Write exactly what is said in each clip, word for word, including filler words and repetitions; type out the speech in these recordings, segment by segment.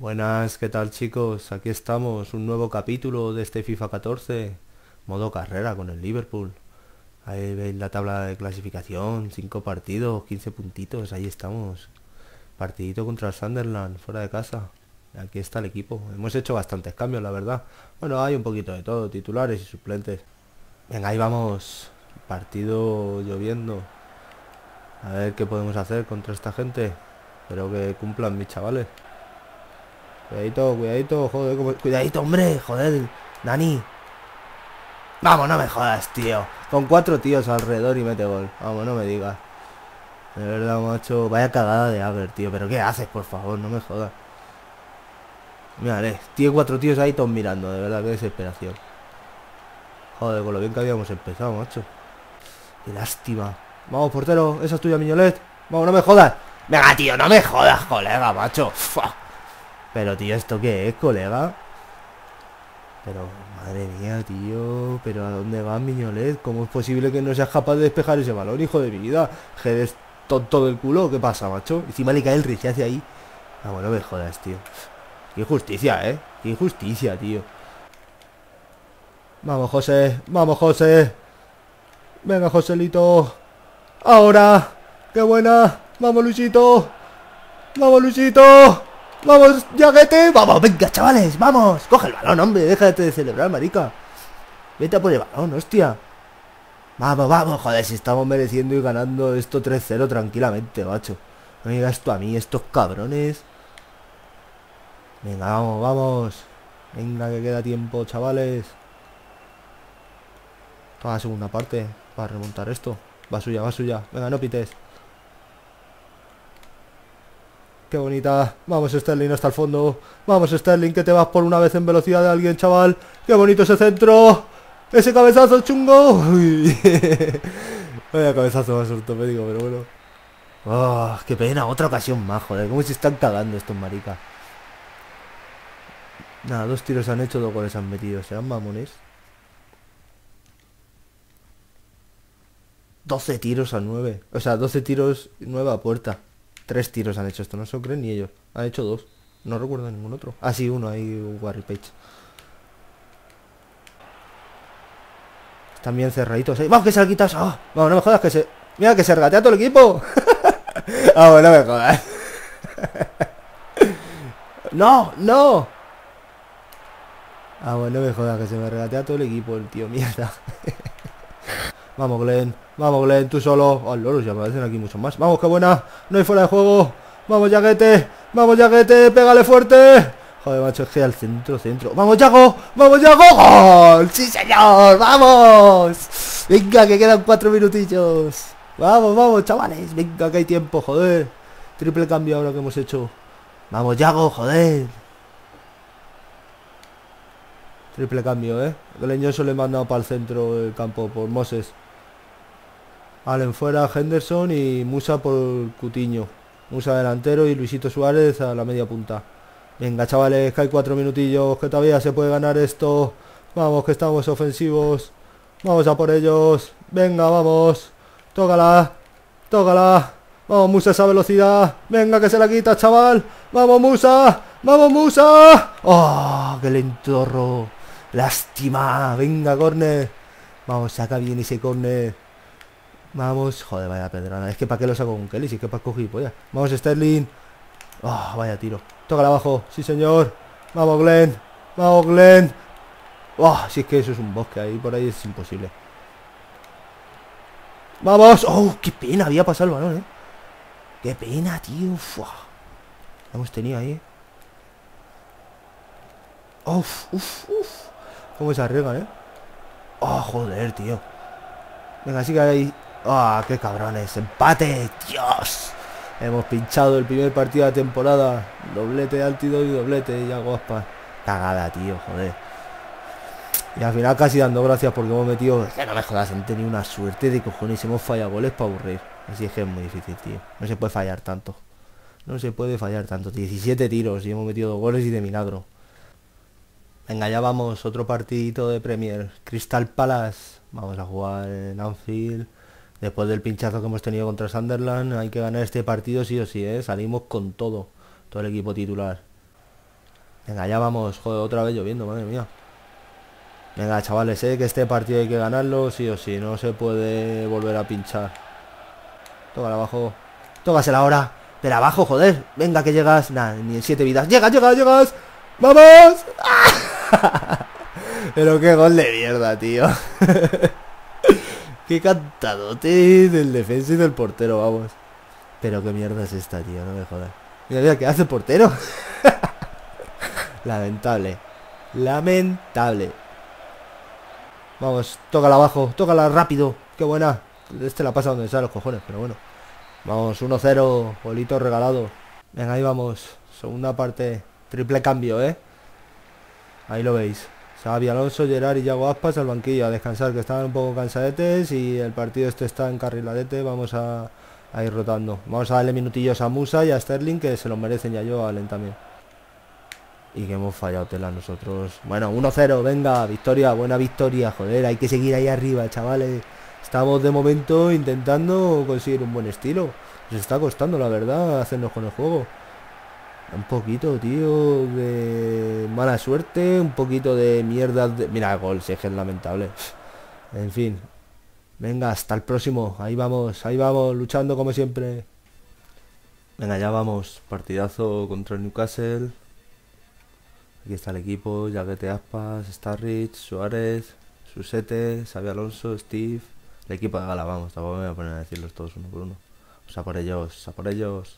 Buenas, ¿qué tal chicos? Aquí estamos, un nuevo capítulo de este FIFA catorce, modo carrera con el Liverpool. Ahí veis la tabla de clasificación, cinco partidos, quince puntitos, ahí estamos. Partidito contra el Sunderland, fuera de casa. Aquí está el equipo. Hemos hecho bastantes cambios, la verdad. Bueno, hay un poquito de todo, titulares y suplentes. Venga, ahí vamos. Partido lloviendo. A ver qué podemos hacer contra esta gente. Espero que cumplan mis chavales. Cuidadito, cuidadito, joder, como... Cuidadito, hombre, joder, Dani. Vamos, no me jodas, tío. Con cuatro tíos alrededor y mete gol. Vamos, no me digas. De verdad, macho. Vaya cagada de Aver, tío. Pero ¿qué haces, por favor? No me jodas. Mírale, tiene cuatro tíos ahí todos mirando. De verdad, qué desesperación. Joder, con lo bien que habíamos empezado, macho. Qué lástima. Vamos, portero. Esa es tuya, Miñolet. Vamos, no me jodas. Venga, tío, no me jodas, colega, macho. Fua. Pero, tío, ¿esto qué es, colega? Pero, madre mía, tío. Pero ¿a dónde va Miñolet? ¿Cómo es posible que no seas capaz de despejar ese balón, hijo de mi vida? ¿Que eres tonto del culo? ¿Qué pasa, macho? Encima le cae el rechace ahí. Ah, bueno, me jodas, tío. Qué injusticia, ¿eh? Qué injusticia, tío. Vamos, José. Vamos, José. Venga, Joselito. Ahora. ¡Qué buena! Vamos, Luisito. Vamos, Luisito. ¡Vamos, Yaguete! ¡Vamos, venga, chavales! ¡Vamos! ¡Coge el balón, hombre! Déjate de celebrar, marica. Vete a por el balón, hostia. Vamos, vamos, joder, si estamos mereciendo y ganando esto tres cero tranquilamente, macho. No me digas esto a mí, estos cabrones. Venga, vamos, vamos. Venga, que queda tiempo, chavales. Toda la segunda parte para remontar esto. Va suya, va suya. Venga, no pites. Qué bonita. Vamos, Sterling, hasta el fondo. Vamos, Sterling, que te vas por una vez en velocidad de alguien, chaval. Qué bonito ese centro. Ese cabezazo chungo. Uy. Vaya cabezazo más ortopédico, pero bueno. Oh, qué pena. Otra ocasión más, joder. Cómo se están cagando estos maricas. Nada, dos tiros han hecho, dos goles han metido. ¿Serán mamones? doce tiros a nueve. O sea, doce tiros, nueve a puerta. Tres tiros han hecho esto, no se lo creen ni ellos. Han hecho dos. No recuerdo ningún otro. Ah, sí, uno, ahí Warry Page. Están bien cerraditos, ¿eh? ¡Vamos, que se la quitas! ¡Oh! Vamos, no me jodas que se... Mira, que se regatea todo el equipo. Vamos, no me jodas. ¡No! ¡No! Ah, bueno, no me jodas que se me regatea todo el equipo, el tío, mierda. Vamos, Glenn. Vamos, Glenn, tú solo. Oh, loros, ya aparecen aquí muchos más. Vamos, qué buena. No hay fuera de juego. Vamos, Yaguete. Vamos, Yaguete. Pégale fuerte. Joder, macho, es que al centro, centro. ¡Vamos, Yago! ¡Vamos, Yago! ¡Gol! ¡Sí, señor! ¡Vamos! Venga, que quedan cuatro minutillos. Vamos, vamos, chavales. Venga, que hay tiempo, joder. Triple cambio ahora que hemos hecho. Vamos, Yago, joder. Triple cambio, ¿eh? Glenn Johnson le he mandado para el centro del campo por Moses. Allen fuera, Henderson y Musa por Cutiño. Musa delantero y Luisito Suárez a la media punta. Venga, chavales, que hay cuatro minutillos, que todavía se puede ganar esto. Vamos, que estamos ofensivos. Vamos a por ellos. Venga, vamos. Tócala. Tócala. Vamos, Musa, esa velocidad. Venga, que se la quita, chaval. Vamos, Musa. Vamos, Musa. Oh, qué lentorro. Lástima. Venga, córner. Vamos, saca bien ese córner. Vamos, joder, vaya pedrada. Es que para qué lo saco con Kelly, si es que para coger polla. Vamos, Sterling. Oh, vaya tiro. Tócala abajo, sí señor. Vamos, Glenn. Vamos, Glenn. Oh, si es que eso es un bosque ahí, por ahí es imposible. Vamos. Oh, qué pena, había pasado el balón, eh. Qué pena, tío. Uf, lo hemos tenido ahí. Uf, uf, uf. Cómo se arriesgan, eh. Oh, joder, tío. Venga, sigue ahí. Ah, oh, qué cabrones. Empate, Dios. Hemos pinchado el primer partido de la temporada. Doblete de Altido y doblete y algo aspas. Cagada, tío, joder. Y al final casi dando gracias porque hemos metido... Que no me jodas, han tenido una suerte de cojones. Hemos fallado goles para aburrir. Así es que es muy difícil, tío. No se puede fallar tanto. No se puede fallar tanto. diecisiete tiros y hemos metido dos goles y de milagro. Venga, ya vamos. Otro partidito de Premier. Crystal Palace. Vamos a jugar en Anfield. Después del pinchazo que hemos tenido contra Sunderland, hay que ganar este partido sí o sí, ¿eh? Salimos con todo. Todo el equipo titular. Venga, ya vamos. Joder, otra vez lloviendo, madre mía. Venga, chavales, eh, que este partido hay que ganarlo sí o sí. No se puede volver a pinchar. Tócala abajo. Tócasela ahora. Pero abajo, joder. Venga, que llegas. Nah, ni en siete vidas. ¡Llegas, llegas, llegas! ¡Vamos! Pero qué gol de mierda, tío. Qué cantadote del defensa y del portero, vamos. Pero qué mierda es esta, tío. No me jodas. Mira, mira, ¿qué hace el portero? Lamentable. Lamentable. Vamos, tócala abajo. Tócala rápido. Qué buena. Este la pasa donde sea los cojones, pero bueno. Vamos, uno cero. Golito regalado. Venga, ahí vamos. Segunda parte. Triple cambio, ¿eh? Ahí lo veis. Xabi Alonso, Gerard y Yago Aspas al banquillo a descansar, que estaban un poco cansadetes y el partido este está encarriladete. Vamos a, a ir rotando. Vamos a darle minutillos a Musa y a Sterling, que se los merecen, y a Joe Allen también. Y que hemos fallado tela nosotros. Bueno, uno cero, venga, victoria, buena victoria. Joder, hay que seguir ahí arriba, chavales. Estamos de momento intentando conseguir un buen estilo. Nos está costando, la verdad, hacernos con el juego. Un poquito, tío, de mala suerte, un poquito de mierda de... Mira el gol, si es que es lamentable. En fin. Venga, hasta el próximo. Ahí vamos, ahí vamos, luchando como siempre. Venga, ya vamos. Partidazo contra el Newcastle. Aquí está el equipo, Jaguete Aspas, Starrich, Suárez, Susete, Xabi Alonso, Steve. El equipo de gala, vamos, tampoco me voy a poner a decirlos todos uno por uno. O sea, por ellos, o sea, por ellos.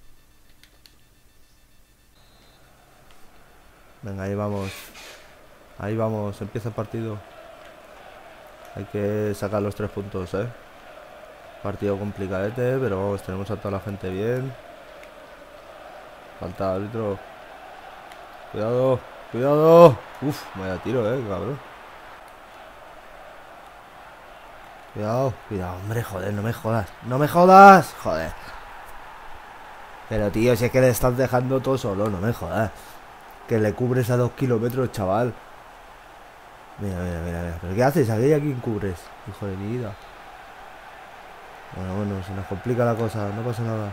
Venga, ahí vamos. Ahí vamos, empieza el partido. Hay que sacar los tres puntos, eh. Partido complicadete, pero vamos, tenemos a toda la gente bien. Falta árbitro. Cuidado, cuidado. Uf, vaya tiro, eh, cabrón. Cuidado, cuidado, hombre, joder, no me jodas. No me jodas, joder. Pero tío, si es que le estás dejando todo solo, no me jodas. Que le cubres a dos kilómetros, chaval. Mira, mira, mira, mira. ¿Pero qué haces? ¿A quién cubres? Hijo de mi vida. Bueno, bueno, se nos complica la cosa. No pasa nada.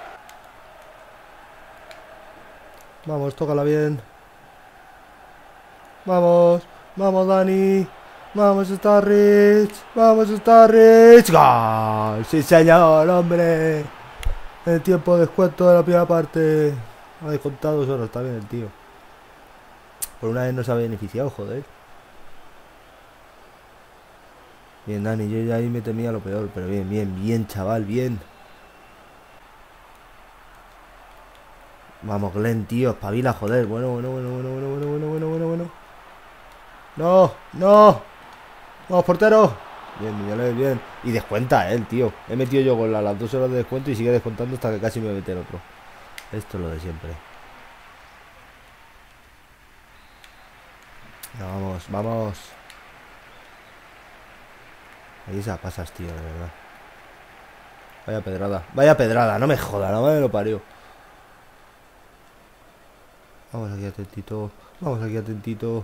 Vamos, tócala bien. Vamos. Vamos, Dani. Vamos, Starrich. Vamos, Starrich. ¡Gol! ¡Sí, señor, hombre! El tiempo de descuento de la primera parte. Ha descontado dos horas. Está bien el tío. Por una vez nos ha beneficiado, joder. Bien, Dani, yo ya ahí me temía lo peor, pero bien, bien, bien, chaval, bien. Vamos, Glenn, tío, espabila, joder. Bueno, bueno, bueno, bueno, bueno, bueno, bueno, bueno, bueno, bueno. No, no. Vamos, portero. Bien, Miñoles, bien. Y descuenta él, tío. He metido yo con las dos horas de descuento y sigue descontando hasta que casi me mete el otro. Esto es lo de siempre. Vamos, vamos. Ahí se la pasas, tío, de verdad. Vaya pedrada. Vaya pedrada, no me joda, la madre lo parió. Vamos aquí atentito. Vamos aquí atentito.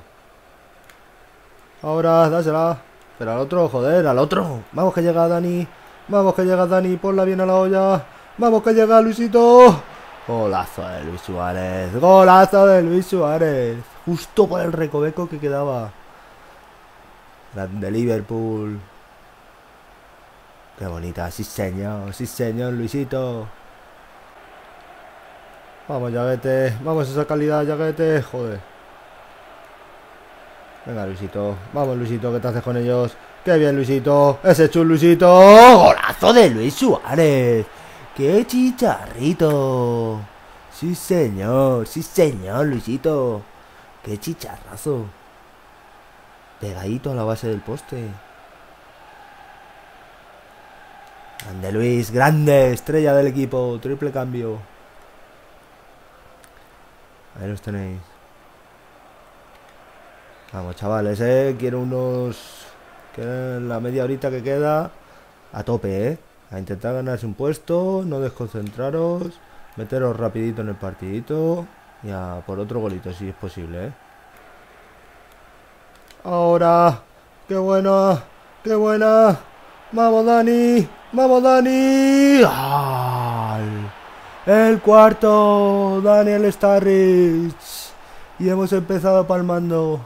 Ahora, dásela. Pero al otro, joder, al otro. Vamos que llega Dani. Vamos que llega Dani. Ponla bien a la olla. Vamos que llega Luisito. Golazo de Luis Suárez. Golazo de Luis Suárez. Justo por el recoveco que quedaba. Grande Liverpool. Qué bonita. Sí, señor. Sí, señor, Luisito. Vamos, Jaguete. Vamos, esa calidad, Jaguete. Joder. Venga, Luisito. Vamos, Luisito, ¿qué te haces con ellos? ¡Qué bien, Luisito! ¡Ese chul, Luisito! ¡Golazo de Luis Suárez! ¡Qué chicharrito! Sí, señor. Sí, señor, Luisito. ¡Qué chicharrazo! Pegadito a la base del poste. Grande Luis, grande. Estrella del equipo. Triple cambio. Ahí los tenéis. Vamos, chavales, eh. Quiero unos... Que la media horita que queda a tope, eh. A intentar ganarse un puesto. No desconcentraros. Meteros rapidito en el partidito. Y a por otro golito, si es posible, eh. Ahora. ¡Qué buena! ¡Qué buena! ¡Vamos, Dani! ¡Vamos, Dani! ¡Gol! El cuarto. Daniel Starrich. Y hemos empezado palmando.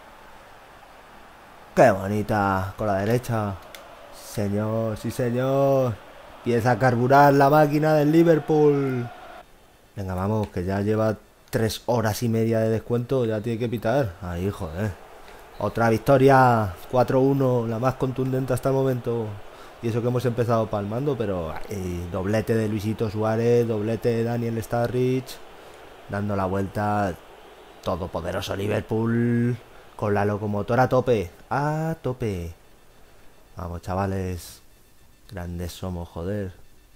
¡Qué bonita! Con la derecha. Sí, señor, sí, señor. Empieza a carburar la máquina del Liverpool. Venga, vamos, que ya lleva tres horas y media de descuento. Ya tiene que pitar. Ahí, joder. Otra victoria. cuatro uno, la más contundente hasta el momento. Y eso que hemos empezado palmando, pero eh, doblete de Luisito Suárez, doblete de Daniel Sturridge, dando la vuelta. Todopoderoso Liverpool, con la locomotora a tope, a tope. Vamos, chavales, grandes somos, joder.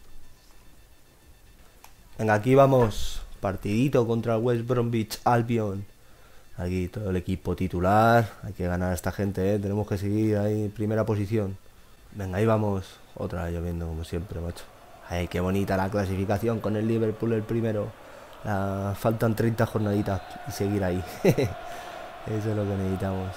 Venga, aquí vamos, partidito contra el West Bromwich Albion. Aquí todo el equipo titular, hay que ganar a esta gente, ¿eh? Tenemos que seguir ahí en primera posición. Venga, ahí vamos. Otra vez lloviendo como siempre, macho. Ay, qué bonita la clasificación con el Liverpool el primero. La... Faltan treinta jornaditas y seguir ahí. Eso es lo que necesitamos.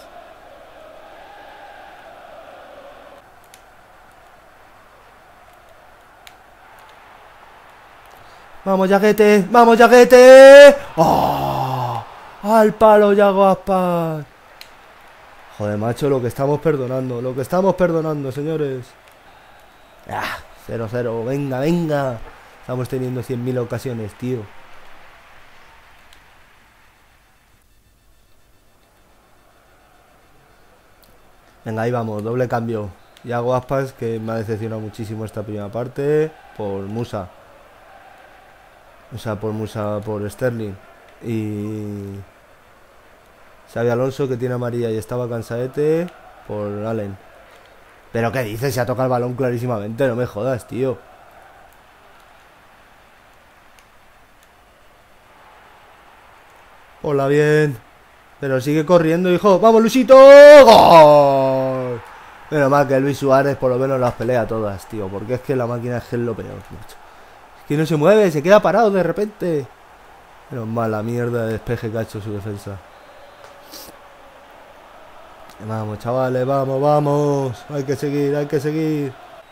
¡Vamos, Yaguete! ¡Vamos, Yaguete! ¡Oh! ¡Al palo, Yago Aspas! Joder, macho, lo que estamos perdonando. Lo que estamos perdonando, señores. Ah, cero cero, venga, venga. Estamos teniendo cien mil ocasiones, tío. Venga, ahí vamos, doble cambio. Yago Aspas, que me ha decepcionado muchísimo esta primera parte. Por Musa. O sea, por Musa, por Sterling. Y... Xabi Alonso, que tiene amarilla y estaba cansadete, por Allen. ¿Pero qué dices? Se ha tocado el balón clarísimamente. No me jodas, tío. Hola, bien. Pero sigue corriendo, hijo. ¡Vamos, Luisito! ¡Gol! Menos mal que Luis Suárez por lo menos las pelea todas, tío. Porque es que la máquina es que es lo peor, macho. Es que no se mueve, se queda parado de repente. Menos mal la mierda de despeje que ha hecho su defensa. Vamos, chavales, vamos, vamos. Hay que seguir, hay que seguir.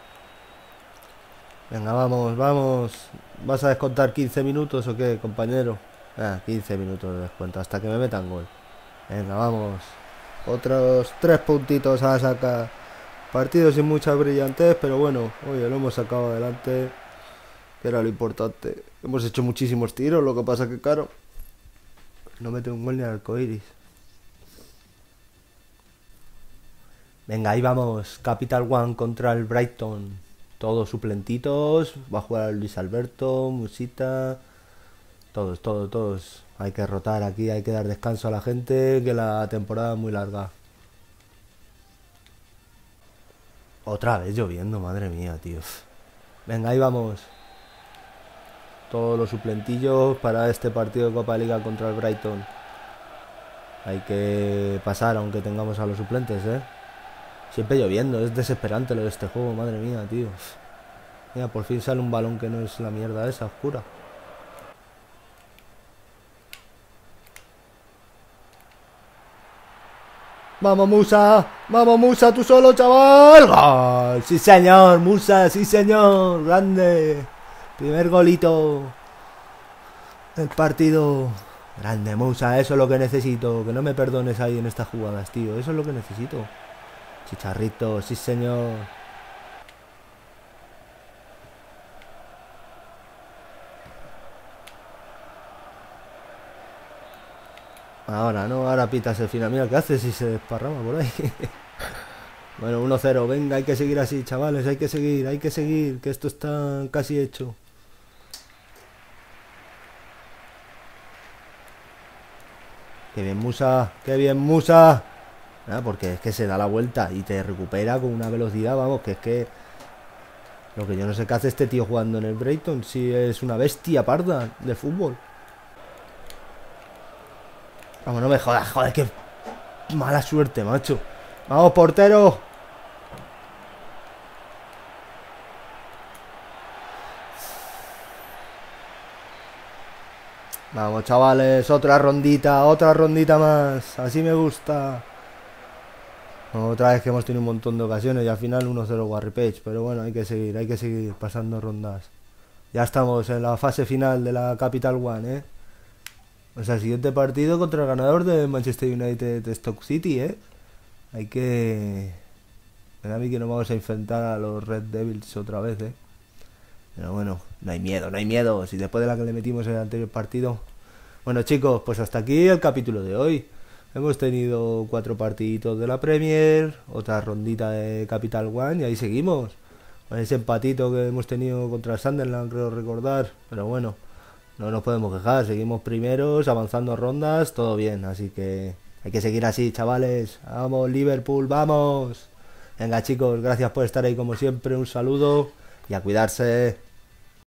Venga, vamos, vamos. ¿Vas a descontar quince minutos o qué, compañero? Ah, quince minutos de descuento, hasta que me metan gol. Venga, vamos. Otros tres puntitos a sacar. Partido sin mucha brillantez, pero bueno, oye, lo hemos sacado adelante, que era lo importante. Hemos hecho muchísimos tiros, lo que pasa que, claro, no mete un gol ni al arcoiris. Venga, ahí vamos. Capital One contra el Brighton. Todos suplentitos. Va a jugar Luis Alberto, Musita. Todos, todos, todos. Hay que rotar aquí, hay que dar descanso a la gente, que la temporada es muy larga. Otra vez lloviendo, madre mía, tío. Venga, ahí vamos. Todos los suplentillos para este partido de Copa Liga contra el Brighton. Hay que pasar aunque tengamos a los suplentes, ¿eh? Siempre lloviendo, es desesperante lo de este juego, madre mía, tío. Mira, por fin sale un balón que no es la mierda esa oscura. ¡Vamos, Musa! ¡Vamos, Musa, tú solo, chaval! ¡Gol! ¡Sí, señor! ¡Musa, sí, señor! ¡Grande! Primer golito del partido. Grande, Musa, eso es lo que necesito. Que no me perdones ahí en estas jugadas, tío. Eso es lo que necesito. Chicharrito, sí, señor. Ahora, ¿no? Ahora pitas el final. Mira, ¿qué hace si se desparrama por ahí? Bueno, uno cero. Venga, hay que seguir así, chavales. Hay que seguir, hay que seguir. Que esto está casi hecho. Qué bien, Musa. Qué bien, Musa. Ah, porque es que se da la vuelta y te recupera con una velocidad, vamos, que es que... Lo que yo no sé qué hace este tío jugando en el Brighton. Si es una bestia parda de fútbol. Vamos, no me jodas, joder, qué mala suerte, macho. Vamos, portero. Vamos, chavales, otra rondita, otra rondita más. Así me gusta. Otra vez que hemos tenido un montón de ocasiones y al final uno cero Warri Page. Pero bueno, hay que seguir, hay que seguir pasando rondas. Ya estamos en la fase final de la Capital One, ¿eh? O sea, el siguiente partido contra el ganador de Manchester United de Stoke City, ¿eh? Hay que... Me da a mí que nos vamos a enfrentar a los Red Devils otra vez, ¿eh? Pero bueno, no hay miedo, no hay miedo. Si después de la que le metimos en el anterior partido... Bueno, chicos, pues hasta aquí el capítulo de hoy. Hemos tenido cuatro partiditos de la Premier, otra rondita de Capital One y ahí seguimos. Con ese empatito que hemos tenido contra el Sunderland, creo recordar. Pero bueno, no nos podemos quejar. Seguimos primeros, avanzando rondas, todo bien. Así que hay que seguir así, chavales. Vamos, Liverpool, vamos. Venga, chicos, gracias por estar ahí como siempre. Un saludo y a cuidarse.